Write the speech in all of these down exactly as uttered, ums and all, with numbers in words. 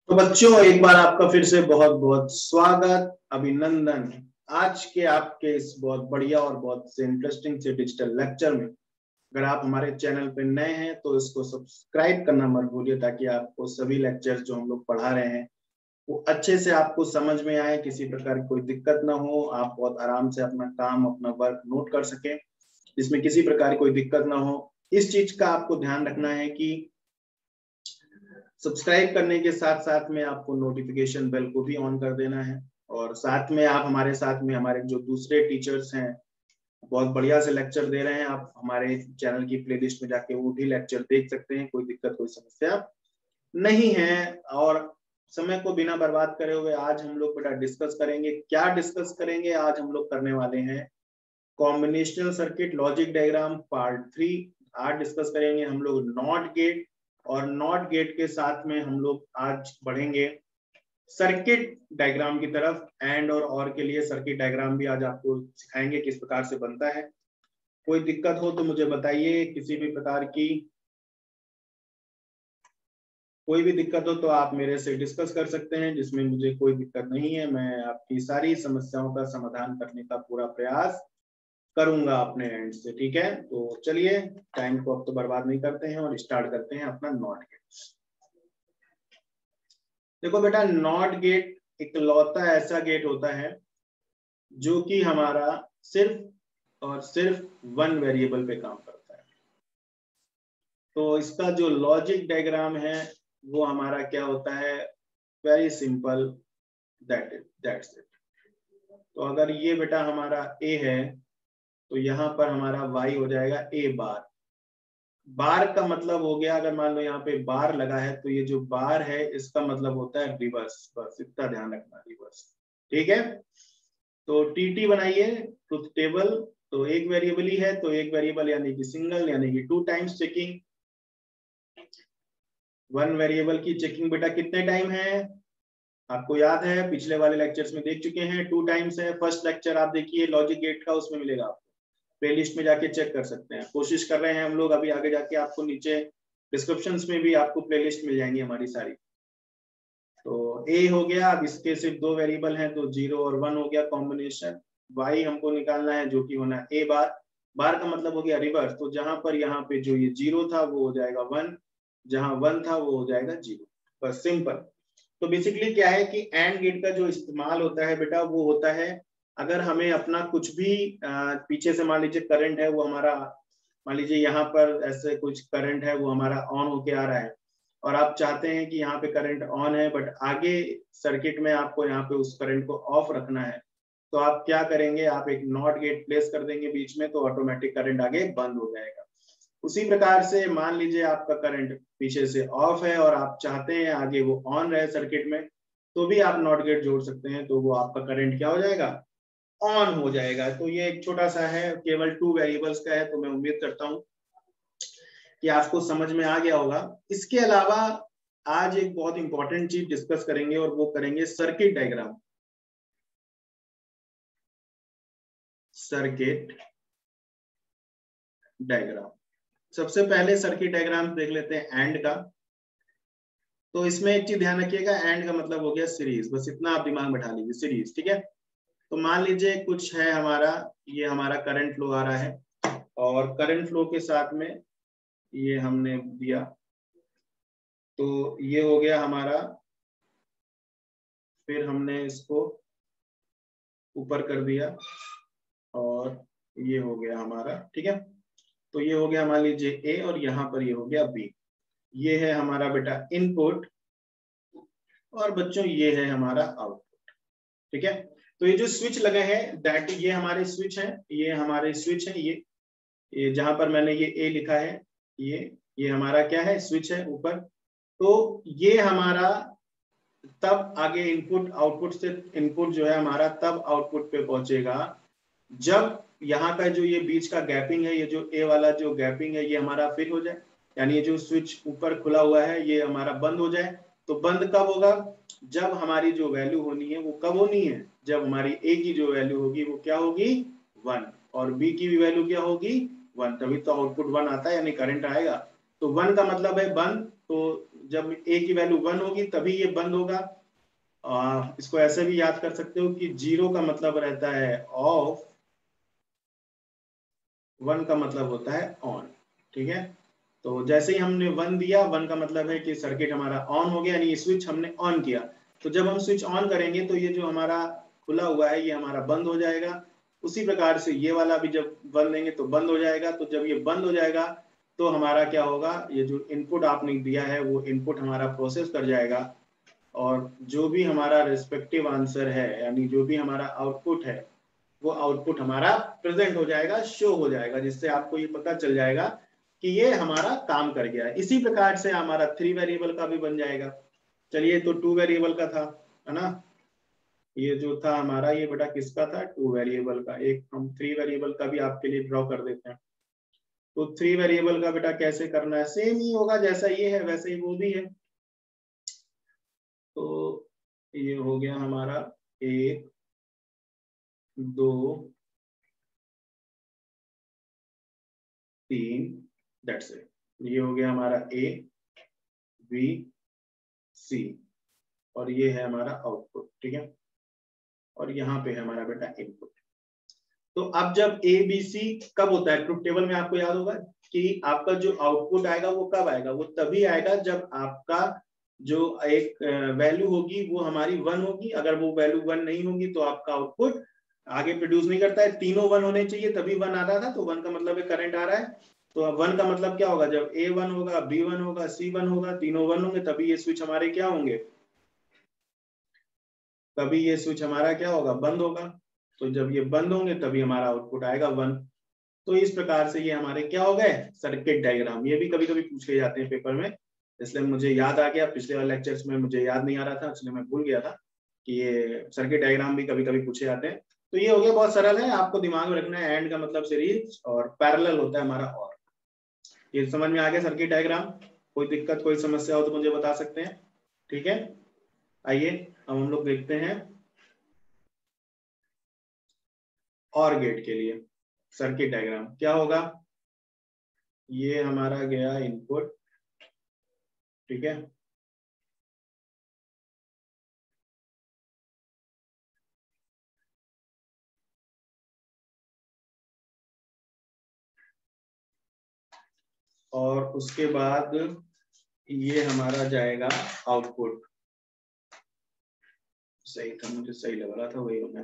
तो बच्चों, एक बार आपका फिर से बहुत बहुत स्वागत, अभिनंदन। आज के आपके इस बहुत बढ़िया और बहुत से इंटरेस्टिंग से डिजिटल लेक्चर में अगर आप हमारे चैनल पे नए हैं तो इसको सब्सक्राइब करना मत भूलिए, ताकि आपको सभी लेक्चर जो हम लोग पढ़ा रहे हैं वो अच्छे से आपको समझ में आए, किसी प्रकार की कोई दिक्कत ना हो, आप बहुत आराम से अपना काम अपना वर्क नोट कर सके, इसमें किसी प्रकार की कोई दिक्कत ना हो। इस चीज का आपको ध्यान रखना है कि सब्सक्राइब करने के साथ साथ में आपको नोटिफिकेशन बेल को भी ऑन कर देना है। और साथ में आप हमारे साथ में हमारे जो दूसरे टीचर्स हैं बहुत बढ़िया से लेक्चर दे रहे हैं, आप हमारे चैनल की प्लेलिस्ट में जाके वो भी लेक्चर देख सकते हैं। कोई दिक्कत कोई समस्या नहीं है। और समय को बिना बर्बाद करे हुए आज हम लोग बेटा डिस्कस करेंगे। क्या डिस्कस करेंगे? आज हम लोग करने वाले हैं combinational circuit logic diagram part three. आज डिस्कस करेंगे हम लोग नॉट गेट, और नॉट गेट के साथ में हम लोग आज बढ़ेंगे सर्किट डायग्राम की तरफ। एंड और और के लिए सर्किट डायग्राम भी आज आपको सिखाएंगे किस प्रकार से बनता है। कोई दिक्कत हो तो मुझे बताइए, किसी भी प्रकार की कोई भी दिक्कत हो तो आप मेरे से डिस्कस कर सकते हैं, जिसमें मुझे कोई दिक्कत नहीं है। मैं आपकी सारी समस्याओं का समाधान करने का पूरा प्रयास करूंगा अपने एंड से। ठीक है, तो चलिए टाइम को अब तो बर्बाद नहीं करते हैं और स्टार्ट करते हैं अपना नॉट गेट। देखो बेटा, नॉट गेट इकलौता ऐसा गेट होता है जो कि हमारा सिर्फ और सिर्फ वन वेरिएबल पे काम करता है। तो इसका जो लॉजिक डायग्राम है वो हमारा क्या होता है? Very simple, that is that's it. तो अगर ये बेटा हमारा ए है तो यहाँ पर हमारा वाई हो जाएगा ए बार। बार का मतलब हो गया, अगर मान लो यहाँ पे बार लगा है तो ये जो बार है इसका मतलब होता है रिवर्स। बस इतना ध्यान रखना, रिवर्स। ठीक है, तो टीटी बनाइए ट्रुथ टेबल। तो एक वेरिएबल ही है तो एक वेरिएबल यानी कि सिंगल, यानी कि two times checking. One variable की चेकिंग बेटा कितने टाइम है आपको याद है? पिछले वाले लेक्चर्स में देख चुके हैं, टू टाइम्स है। फर्स्ट लेक्चर आप देखिए लॉजिक गेट का, उसमें मिलेगा आपको, प्लेलिस्ट में जाके चेक कर सकते हैं। कोशिश कर रहे हैं हम लोग अभी आगे जाके आपको नीचे डिस्क्रिप्शंस में भी आपको प्लेलिस्ट मिल जाएंगी हमारी सारी। तो ए हो गया, अब इसके सिर्फ दो वेरिएबल हैं तो जीरो और वन हो गया कॉम्बिनेशन। वाई हमको निकालना है जो कि होना ए बार। बार का मतलब हो गया रिवर्स। तो जहां पर यहाँ पे जो ये जीरो था वो हो जाएगा वन, जहां वन था वो हो जाएगा जीरो। बस सिंपल। तो बेसिकली क्या है कि एंड गेट का जो इस्तेमाल होता है बेटा वो होता है अगर हमें अपना कुछ भी आ, पीछे से मान लीजिए करंट है वो हमारा, मान लीजिए यहाँ पर ऐसे कुछ करंट है वो हमारा ऑन होके आ रहा है और आप चाहते हैं कि यहाँ पे करंट ऑन है बट आगे सर्किट में आपको यहाँ पे उस करंट को ऑफ रखना है। तो आप क्या करेंगे? आप एक नॉट गेट प्लेस कर देंगे बीच में, तो ऑटोमेटिक करंट आगे बंद हो जाएगा। उसी प्रकार से मान लीजिए आपका करंट पीछे से ऑफ है और आप चाहते हैं आगे वो ऑन रहे सर्किट में, तो भी आप नॉट गेट जोड़ सकते हैं, तो वो आपका करंट क्या हो जाएगा? ऑन हो जाएगा। तो ये एक छोटा सा है, केवल टू वेरिएबल्स का है, तो मैं उम्मीद करता हूं कि आपको समझ में आ गया होगा। इसके अलावा आज एक बहुत इंपॉर्टेंट चीज डिस्कस करेंगे और वो करेंगे सर्किट डायग्राम। सर्किट डायग्राम सबसे पहले सर्किट डायग्राम देख लेते हैं एंड का। तो इसमें एक चीज ध्यान रखिएगा, एंड का मतलब हो गया सीरीज। बस इतना आप दिमाग में बैठा लीजिए, सीरीज। ठीक है, तो मान लीजिए कुछ है हमारा, ये हमारा करंट फ्लो आ रहा है और करंट फ्लो के साथ में ये हमने दिया, तो ये हो गया हमारा। फिर हमने इसको ऊपर कर दिया और ये हो गया हमारा। ठीक है, तो ये हो गया मान लीजिए ए और यहाँ पर ये हो गया बी। ये है हमारा बेटा इनपुट और बच्चों ये है हमारा आउटपुट। ठीक है, तो ये जो स्विच लगे हैं दैट ये हमारे स्विच हैं, ये हमारे स्विच है। ये ये जहां पर मैंने ये ए लिखा है, ये ये हमारा क्या है? स्विच है ऊपर। तो ये हमारा तब आगे इनपुट आउटपुट से इनपुट जो है हमारा तब आउटपुट पे पहुंचेगा जब यहाँ का जो ये बीच का गैपिंग है, ये जो ए वाला जो गैपिंग है ये हमारा फिल हो जाए, यानी ये जो स्विच ऊपर खुला हुआ है ये हमारा बंद हो जाए। तो बंद कब होगा? जब हमारी जो वैल्यू होनी है वो कब होनी है? जब हमारी ए की जो वैल्यू होगी वो क्या होगी? वन, और बी की भी वैल्यू क्या होगी? वन। तभी तो आउटपुट वन आता है, यानी करंट आएगा। तो वन का मतलब है बंद, तो जब ए की वैल्यू वन होगी तभी ये बंद होगा। आ, इसको ऐसे भी याद कर सकते हो कि जीरो का मतलब रहता है ऑफ, वन का मतलब होता है ऑन। ठीक है, तो जैसे ही हमने वन दिया, वन का मतलब है कि सर्किट हमारा ऑन हो गया, यानी ये स्विच हमने ऑन किया। तो जब हम स्विच ऑन करेंगे तो ये जो हमारा खुला हुआ है ये हमारा बंद हो जाएगा। उसी प्रकार से ये वाला भी जब बंद देंगे तो बंद हो जाएगा। तो जब ये बंद हो जाएगा तो हमारा क्या होगा, ये जो इनपुट आपने दिया है वो इनपुट हमारा प्रोसेस कर जाएगा, और जो भी हमारा रिस्पेक्टिव आंसर है, यानी जो भी हमारा आउटपुट है, वो आउटपुट हमारा प्रेजेंट हो जाएगा, शो हो जाएगा, जिससे आपको ये पता चल जाएगा कि ये हमारा काम कर गया है। इसी प्रकार से हमारा थ्री वेरिएबल का भी बन जाएगा। चलिए, तो टू वेरिएबल का था, है ना, ये जो था हमारा, ये बेटा किसका था, टू वेरिएबल का। एक हम थ्री वेरिएबल का भी आपके लिए ड्रॉ कर देते हैं। तो थ्री वेरिएबल का बेटा कैसे करना है, सेम ही होगा, जैसा ये है वैसे ही वो भी है। तो ये हो गया हमारा एक, दो, तीन, दैट्स इट। ये हो गया हमारा ए, बी, सी, और ये है हमारा आउटपुट। ठीक है, और यहाँ पे है हमारा बेटा इनपुट। तो अब जब ए बी सी कब होता है, ट्रुथ टेबल में आपको याद होगा कि आपका जो आउटपुट आएगा वो कब आएगा, वो तभी आएगा जब आपका जो एक वैल्यू होगी वो हमारी वन होगी। अगर वो वैल्यू वन नहीं होगी तो आपका आउटपुट आगे प्रोड्यूस नहीं करता है। तीनों वन होने चाहिए तभी वन आता था, तो वन का मतलब है करंट आ रहा है। तो वन का मतलब क्या होगा, जब ए वन होगा, बी वन होगा, सी वन होगा, तीनों वन होंगे, तभी ये स्विच हमारे क्या होंगे, तभी ये स्विच हमारा क्या होगा, बंद होगा। तो जब ये बंद होंगे तभी हमारा आउटपुट आएगा वन। तो इस प्रकार से ये हमारे क्या हो गए, सर्किट डायग्राम। ये भी कभी कभी पूछे जाते हैं पेपर में, इसलिए मुझे याद आ गया, पिछले वाले लेक्चर्स में मुझे याद नहीं आ रहा था, इसलिए मैं भूल गया था कि ये सर्किट डायग्राम भी कभी कभी पूछे जाते हैं। तो ये हो गया, बहुत सरल है, आपको दिमाग में रखना है, एंड का मतलब सीरीज और पैरेलल होता है हमारा और। ये समझ में आ गया सर्किट डायग्राम। कोई दिक्कत कोई समस्या हो तो मुझे बता सकते हैं। ठीक है, आइए अब हम लोग देखते हैं और गेट के लिए सर्किट डायग्राम क्या होगा। ये हमारा गया इनपुट, ठीक है, और उसके बाद ये हमारा जाएगा आउटपुट। सही था, मुझे सही लग रहा था, वही हो गया।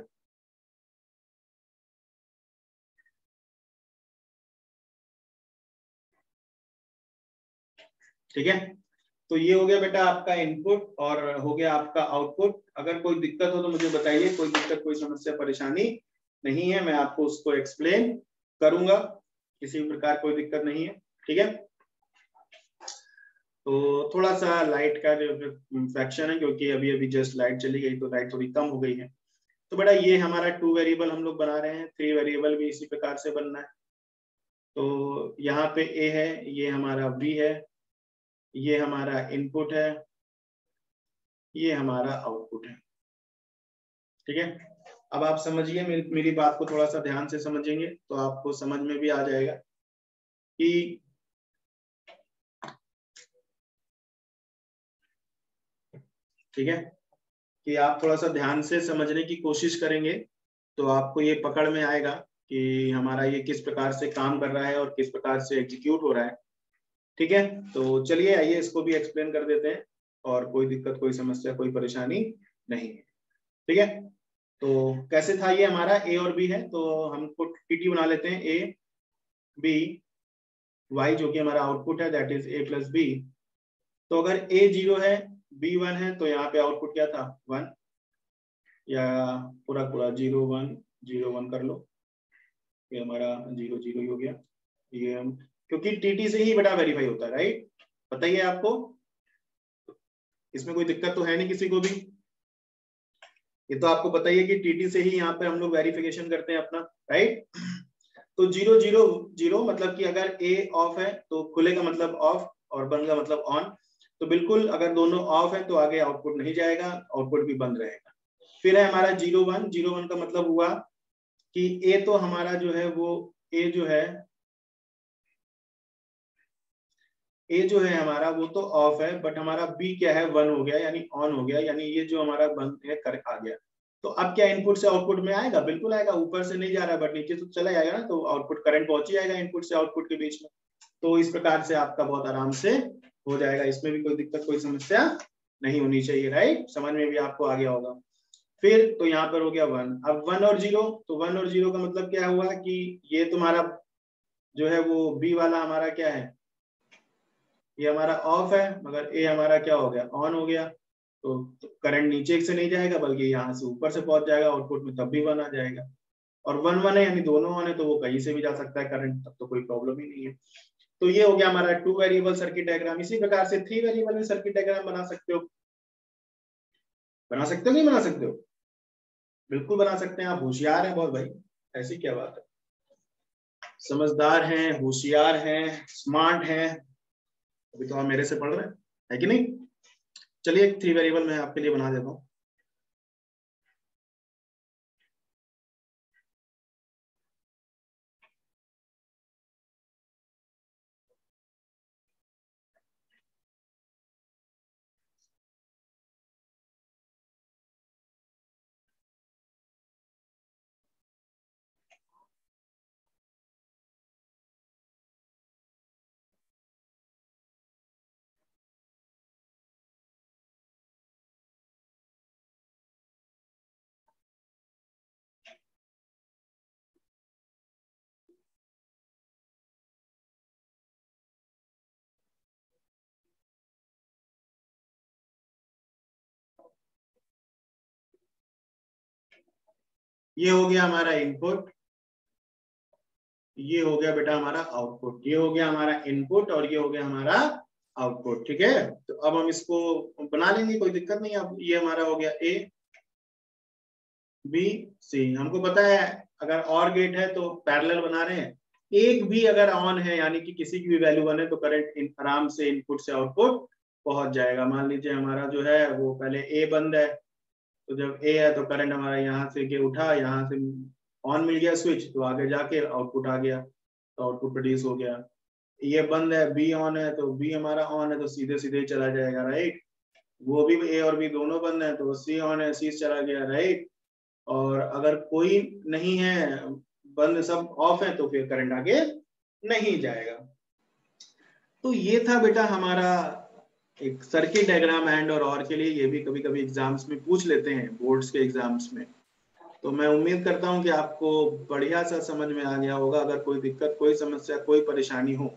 ठीक है, तो ये हो गया बेटा आपका इनपुट और हो गया आपका आउटपुट। अगर कोई दिक्कत हो तो मुझे बताइए, कोई दिक्कत कोई समस्या परेशानी नहीं है, मैं आपको उसको एक्सप्लेन करूंगा, किसी भी प्रकार कोई दिक्कत नहीं है। ठीक है, तो थोड़ा सा लाइट का जो फ्रैक्शन है, क्योंकि अभी अभी जस्ट लाइट चली गई तो लाइट थोड़ी कम हो गई है। तो बेटा ये हमारा टू वेरिएबल हम लोग बना रहे हैं, थ्री वेरिएबल भी इसी प्रकार से बनना है। तो यहाँ पे ए है, ये हमारा बी है, ये हमारा इनपुट है, ये हमारा आउटपुट है। ठीक है, अब आप समझिए, मेरी मेरी बात को थोड़ा सा ध्यान से समझेंगे तो आपको समझ में भी आ जाएगा कि ठीक है, कि आप थोड़ा सा ध्यान से समझने की कोशिश करेंगे तो आपको ये पकड़ में आएगा कि हमारा ये किस प्रकार से काम कर रहा है और किस प्रकार से एग्जीक्यूट हो रहा है। ठीक है, तो चलिए आइए इसको भी एक्सप्लेन कर देते हैं, और कोई दिक्कत कोई समस्या कोई परेशानी नहीं है। ठीक है, तो कैसे था, ये हमारा ए और बी है, तो हमको टीटी बना लेते हैं, ए बी वाई, जो कि हमारा आउटपुट है, that is A plus B. तो अगर ए जीरो है, बी वन है, तो यहाँ पे आउटपुट क्या था, वन, या पूरा पूरा जीरो वन जीरो वन कर लो, ये हमारा जीरो जीरो ही हो गया। ये हम, क्योंकि टीटी से ही बेटा वेरीफाई होता है, राइट, पता ही है आपको, इसमें कोई दिक्कत तो है नहीं किसी को भी। ये तो आपको पता ही है कि टीटी से ही यहाँ पे हम लोग वेरिफिकेशन करते हैं अपना, राइट। तो जीरो जीरो जीरो मतलब कि अगर ए ऑफ है तो खुले का मतलब ऑफ और बंद का मतलब ऑन। तो बिल्कुल अगर दोनों ऑफ है तो आगे आउटपुट नहीं जाएगा, आउटपुट भी बंद रहेगा। फिर है हमारा जीरो वन, जीरो वन का मतलब हुआ कि ए तो हमारा जो है वो ए जो है ए जो है हमारा वो तो ऑफ है, बट हमारा बी क्या है, वन हो गया यानी ऑन हो गया, यानी ये जो हमारा बंद है कर आ गया। तो अब क्या इनपुट से आउटपुट में आएगा, बिल्कुल आएगा, ऊपर से नहीं जा रहा है बट नीचे तो चला जाएगा ना, तो आउटपुट करंट पहुंच जाएगा इनपुट से आउटपुट के बीच में। तो इस प्रकार से आपका बहुत आराम से हो जाएगा, इसमें भी कोई दिक्कत कोई समस्या नहीं होनी चाहिए, राइट, समझ में भी आपको आ गया होगा। फिर तो यहाँ पर हो गया वन। अब वन और जीरो, तो वन और जीरो का मतलब क्या हुआ कि ये तुम्हारा जो है वो बी वाला हमारा क्या है, ये हमारा ऑफ है, मगर ए हमारा क्या हो गया, ऑन हो गया। तो, तो करंट नीचे से नहीं जाएगा बल्कि यहाँ से ऊपर से पहुंच जाएगा आउटपुट में, तब भी वन आ जाएगा। और वन वन है यानी दोनों ऑन है, तो वो कहीं से भी जा सकता है करंट, तब तो कोई प्रॉब्लम ही नहीं है। तो ये हो गया हमारा टू वेरिएबल सर्किट डायग्राम। इसी प्रकार से थ्री वेरिएबल में सर्किट डायग्राम बना सकते हो, बना सकते हो नहीं बना सकते हो, बिल्कुल बना सकते हैं, आप होशियार हैं बहुत भाई, ऐसी क्या बात है, समझदार हैं, होशियार हैं, स्मार्ट हैं, अभी तो आप मेरे से पढ़ रहे हैं, है कि नहीं। चलिए थ्री वेरिएबल मैं आपके लिए बना देता हूँ। ये हो गया हमारा इनपुट, ये हो गया बेटा हमारा आउटपुट, ये हो गया हमारा इनपुट और ये हो गया हमारा आउटपुट, ठीक है। तो अब हम इसको बना लेंगे, कोई दिक्कत नहीं। अब ये हमारा हो गया ए बी सी, हमको पता है अगर और गेट है तो पैरेलल बना रहे हैं, एक भी अगर ऑन है यानी कि किसी की भी वैल्यू वन है तो करंट आराम से इनपुट से आउटपुट पहुंच जाएगा। मान लीजिए हमारा जो है वो पहले ए बंद है, तो जब ए है तो करंट हमारा यहाँ से के उठा, यहाँ से ऑन मिल गया स्विच, तो आगे जाके आउटपुट आ गया, तो आउटपुट प्रोड्यूस हो गया। ये बंद है, बी ऑन है, तो बी हमारा ऑन है तो सीधे सीधे चला जाएगा, राइट। वो भी ए और बी दोनों बंद है तो सी ऑन है, सी चला गया, राइट। और अगर कोई नहीं है, बंद सब ऑफ है, तो फिर करंट आगे नहीं जाएगा। तो ये था बेटा हमारा एक सर्किट डायग्राम एंड और और के लिए। ये भी कभी कभी एग्जाम्स में पूछ लेते हैं, बोर्ड्स के एग्जाम्स में। तो मैं उम्मीद करता हूं कि आपको बढ़िया सा समझ में आ गया होगा। अगर कोई दिक्कत, कोई समस्या, कोई परेशानी हो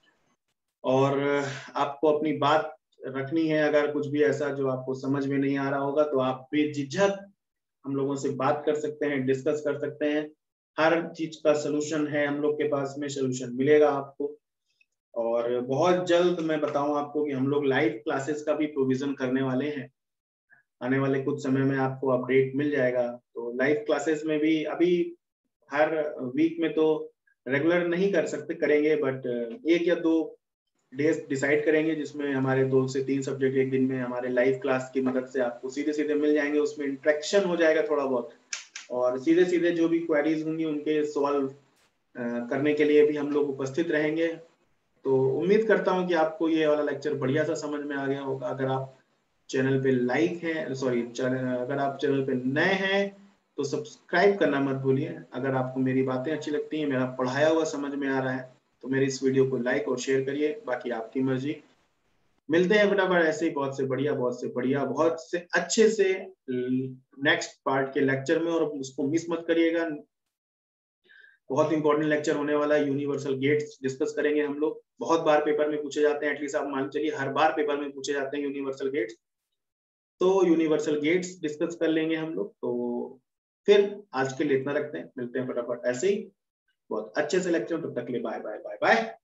और आपको अपनी बात रखनी है, अगर कुछ भी ऐसा जो आपको समझ में नहीं आ रहा होगा, तो आप बेझिझक हम लोगों से बात कर सकते हैं, डिस्कस कर सकते हैं। हर चीज का सोल्यूशन है हम लोग के पास में, सोल्यूशन मिलेगा आपको। और बहुत जल्द मैं बताऊं आपको कि हम लोग लाइव क्लासेस का भी प्रोविजन करने वाले हैं। आने वाले कुछ समय में आपको अपडेट मिल जाएगा। तो लाइव क्लासेस में भी अभी हर वीक में तो रेगुलर नहीं कर सकते, करेंगे, बट एक या दो डेज डिसाइड करेंगे जिसमें हमारे दो से तीन सब्जेक्ट एक दिन में हमारे लाइव क्लास की मदद से आपको सीधे सीधे मिल जाएंगे। उसमें इंटरेक्शन हो जाएगा थोड़ा बहुत, और सीधे सीधे जो भी क्वेरीज होंगी उनके सॉल्व करने के लिए भी हम लोग उपस्थित रहेंगे। तो उम्मीद करता हूं कि आपको ये वाला लेक्चर बढ़िया सा समझ में आ गया होगा। अगर आप चैनल पे लाइक है सॉरी अगर आप चैनल पे नए हैं तो सब्सक्राइब करना मत भूलिए। अगर आपको मेरी बातें अच्छी लगती हैं, मेरा पढ़ाया हुआ समझ में आ रहा है, तो मेरी इस वीडियो को लाइक और शेयर करिए, बाकी आपकी मर्जी। मिलते हैं फटाफट ऐसे ही बहुत से बढ़िया बहुत से बढ़िया बहुत से अच्छे से नेक्स्ट पार्ट के लेक्चर में, और उसको मिस मत करिएगा। बहुत इंपॉर्टेंट लेक्चर होने वाला है, यूनिवर्सल गेट्स डिस्कस करेंगे हम लोग। बहुत बार पेपर में पूछे जाते हैं, एटलीस्ट आप मान चलिए हर बार पेपर में पूछे जाते हैं यूनिवर्सल गेट्स। तो यूनिवर्सल गेट्स डिस्कस कर लेंगे हम लोग। तो फिर आज के लिए इतना रखते हैं, मिलते हैं फटाफट ऐसे ही बहुत अच्छे से लेक्चर। तब तक के लिए बाय बाय बाय बाय।